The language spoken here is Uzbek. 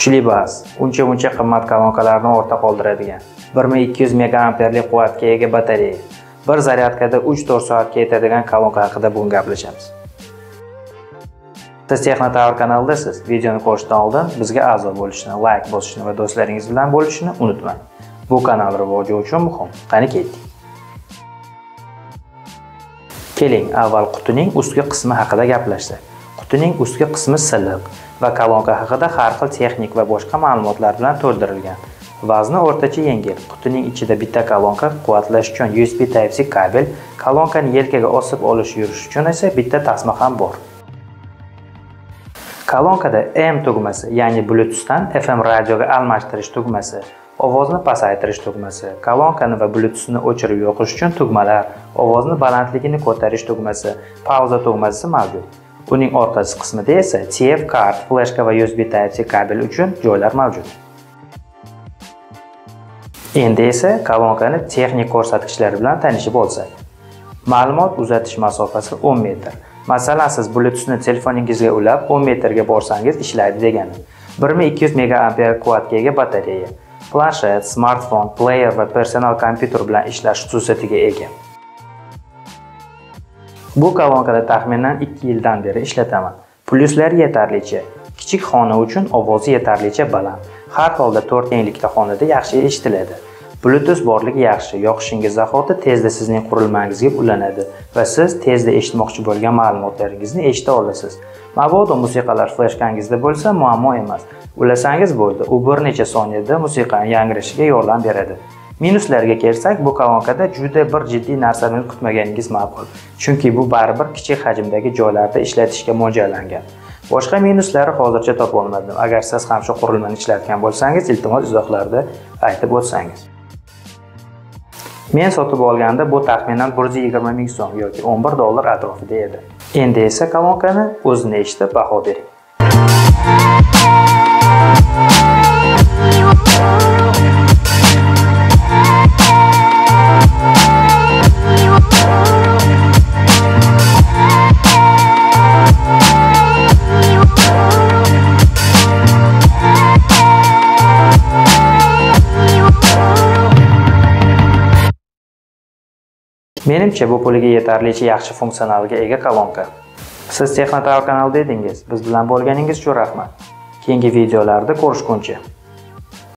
Kuchli bas, uncha qimmat kolonkalarni ortda qoldiradigan, 1200 megaamperlik quvvatga ega batareya, bir zaryadkada 3-4 soatga yetadigan kolonka haqida bugun gaplashamiz. Siz Texnotower kanalidasiz. Videoni ko'rishdan oldin bizga a'zo bo'lishni, like bosishni va do'stlaringiz bilan bo'lishni unutmang. Bu kanal rivoji uchun muhim. Qani ketdik. Keling, avval qutining ustki qismi haqida gaplashsak. Qutining ustki qismi silliq va kolonka haqida har xil texnik va boshqa ma'lumotlar bilan to'ldirilgan. Vazni o'rtacha yengil. Qutining ichida bitta kolonka, quvvatlash uchun USB Type-C kabel, kolonkani yelkaga osib olish yurish uchun esa bitta tasma ham bor. Kolonkada M tugmasi, ya'ni Bluetoothdan FM radioga almashtirish tugmasi, ovozni pasaytirish tugmasi, kolonkani va Bluetoothni o'chirib yoqish uchun tugmalar, ovozni balandligini ko'tarish tugmasi, pauza tugmasi mavjud. Uning orqasi qismida esa TF kart, flashka va USB Type-C kabel uchun joylar mavjud. Endi esa kolonkani texnik ko'rsatkichlari bilan tanishib olsak. Ma'lumot uzatish masofasi 10 metr. Masalan, siz Bluetoothni telefoningizga ulab 10 metrga borsangiz ishlaydi degani. 1200 megaamper quvvatga ega batareya, planshet, smartfon, player va personal kompyuter bilan ishlash xususiyatiga ega. Bu kolonkada taxminan 2 yildan beri ishlataman. Plyuslari yetarlicha. Kichik xona uchun ovozi yetarlicha baland. Har holda 4 enlikli xonada yaxshi eshitiladi. Bluetooth borligi yaxshi, yoqishingiz zahoti tezda sizning qurilmangizga ulanadi va siz tezda eshitmoqchi bo'lgan ma'lumotlaringizni eshita olasiz. Mabodo musiqalar flashkangizda bo'lsa, muammo emas. Ulasangiz bo'ldi, u bir necha soniyada musiqaning yangrashiga yordam beradi. Minuslarga kelsak, bu kolonkada juda bir jiddiy narsani kutmaganingiz ma'qul. Chunki bu baribir kichik hajmdagi joylarda ishlatishga mo'ljallangan. Boshqa minuslari hozircha topa olmadim. Agar siz ham shu qurilmani ishlatgan bo'lsangiz, iltimos izohlarda aytib o'tsangiz. Men sotib olganda bu taxminan 120 ming so'm yoki $11 atrofida edi. Endi esa kolonkani o'zini eshitib baho bering. Menimcha bu puliga yetarlicha yaxshi funksionalga ega kolonka. Siz Texnotower kanalida edingiz. Biz bilan bo'lganingiz uchun rahmat. Keyingi videolarda ko'rishguncha.